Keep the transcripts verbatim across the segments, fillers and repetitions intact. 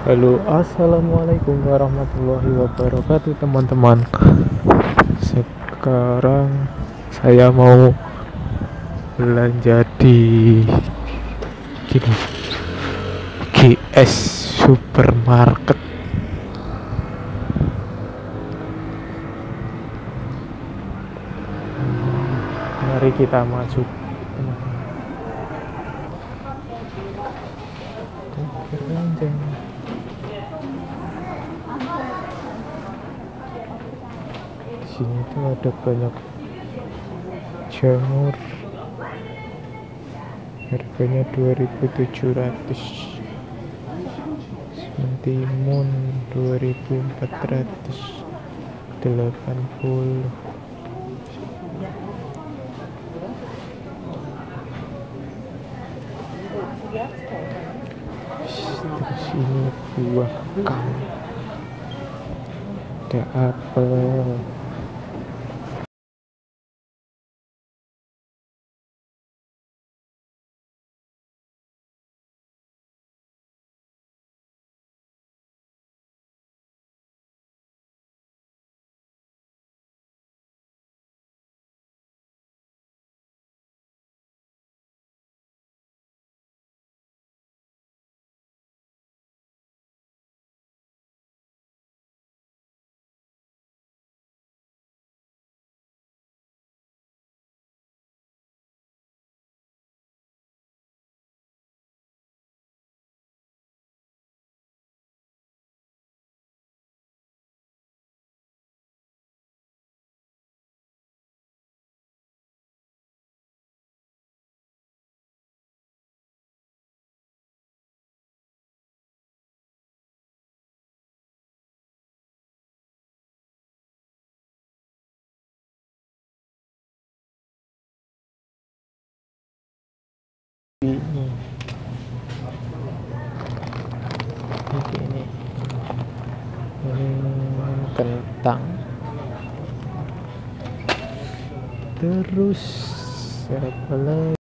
Halo, assalamualaikum warahmatullahi wabarakatuh, teman-teman. Sekarang saya mau belanja di gini, G S Supermarket. Mari kita masuk. Keranjang. Di sini tuh ada banyak jamur. Harganya dua ribu tujuh ratus. Mentimun dua ribu empat ratus delapan puluh. Terus ini buah kam, ada apel. Ini ini ini kentang. Terus apa lagi?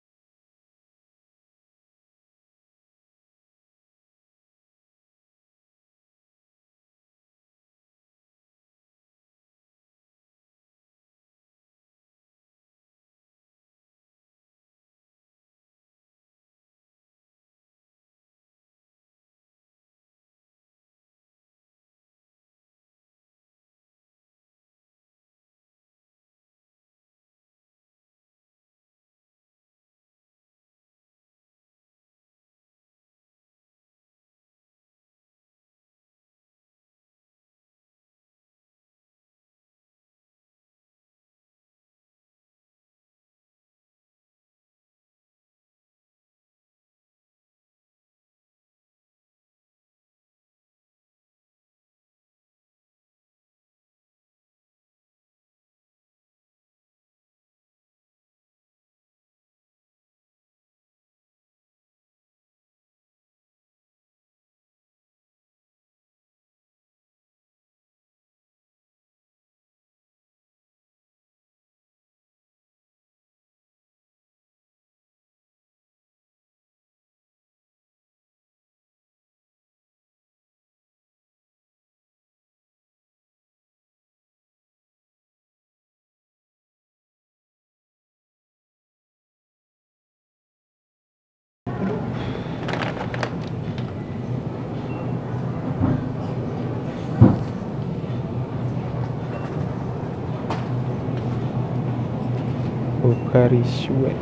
Pocari Sweat.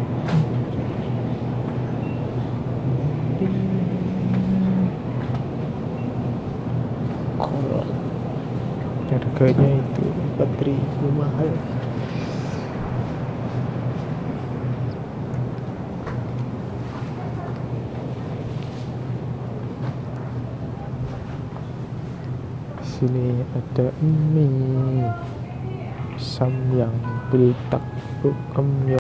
Kolak. Harganya itu empat ribu, mahal. Sini ada mie samyang bultak bukem.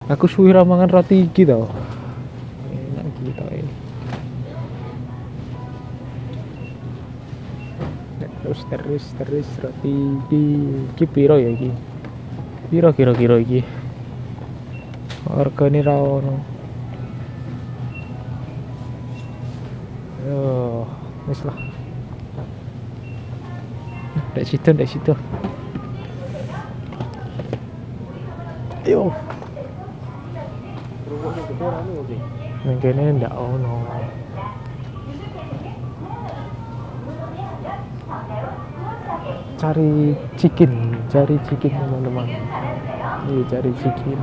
Aku suwi ra mangan roti iki to. Enak gitu ya. Terus terus terus roti iki iki piro ya iki? Piro kira-kira iki? Hargane ra ono. Yo, wis lah. Dek situ, dek situ. Ayo. Nang kene ndak ono. Cari chicken, cari chicken teman-teman. Iya, cari chicken.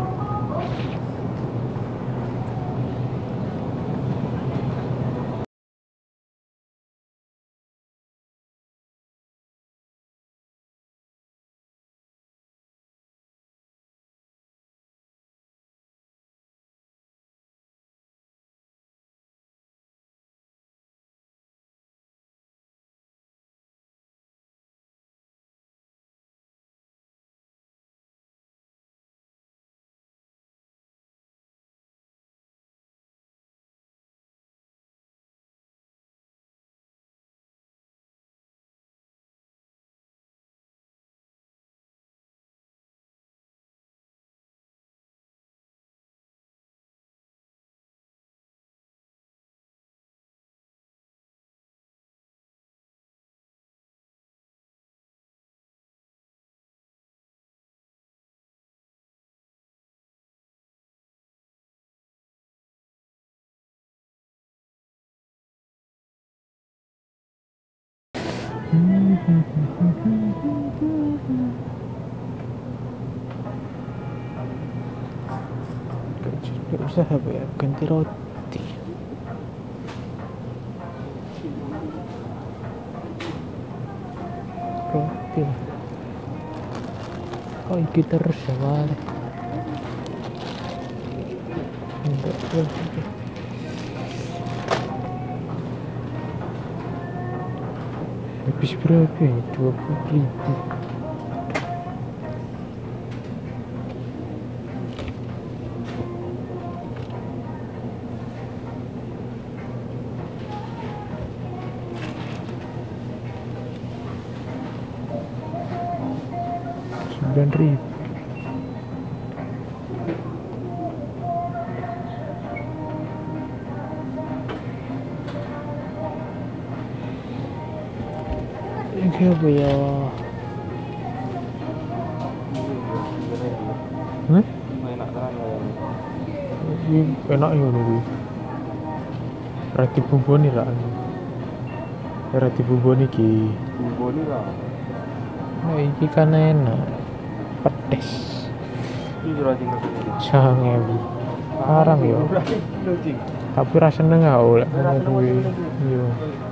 Gak usah apa ya, ganti roti. Roti. Kok iki terus ya, Mas? Enggak, enggak. Habis berapa ya? dua puluh ribu. sembilan ribu. Ini apa ya? Hmm? Enak tenan ya. Ini enak ya nih. Rati bumboni lah. Rati bumboni ki. Bumboni lah. Nah, ini kan enak. Pedes. Ini roti ngerti. Sangewu. Larang ya. Tapi rasanya nggak oleh. Iya.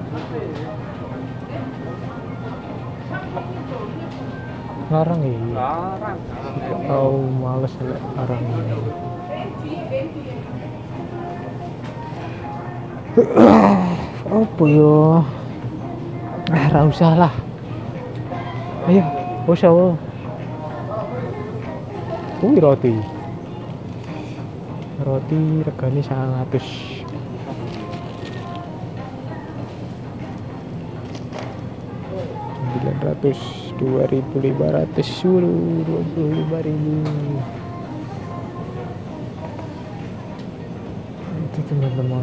Larang ya. Larang. Tahu males lek larang. Apa yo? Ah, ra usah lah. Ayo, usah wo. Kuwi roti. Roti regane sangang atus. sembilan ratus, dua ribu lima ratus, dua puluh lima ribu. Itu teman-teman.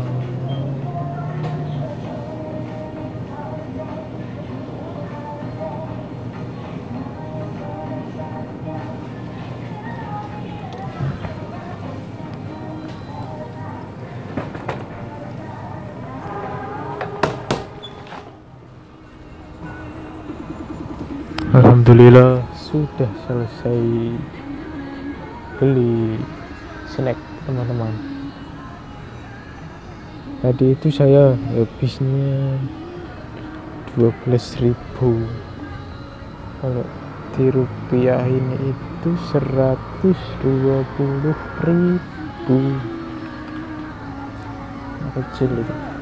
Alhamdulillah sudah selesai beli snack teman-teman. Tadi itu saya habisnya dua belas ribu. Kalau dirupiahin itu seratus dua puluh ribu. Kecil itu.